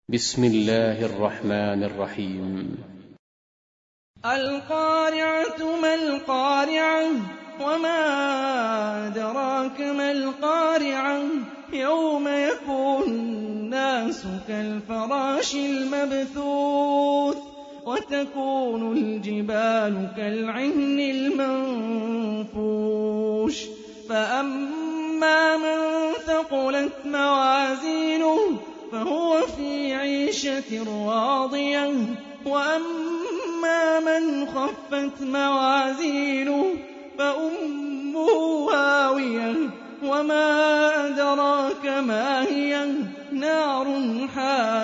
بسم الله الرحمن الرحيم. القارعة ما القارعة وما أدراك ما القارعة يوم يكون الناس كالفراش المبثوث وتكون الجبال كالعهن المنفوش فأما من ثقلت موازينه فهو في عيشة راضية وأما من خفت موازينه فأمه هاوية وما أدراك ما هي نار حامية